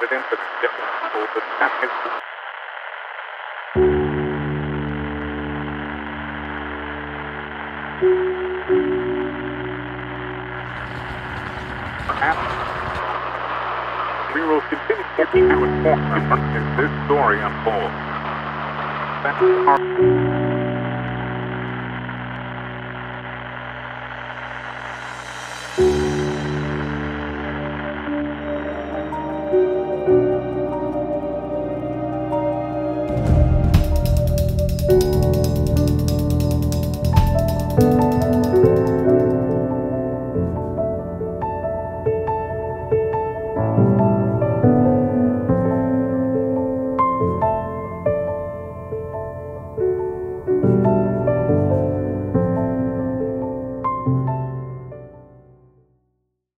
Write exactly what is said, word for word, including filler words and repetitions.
evidence of different the status. Perhaps we will continue to keep you informed as this story unfolds. That's our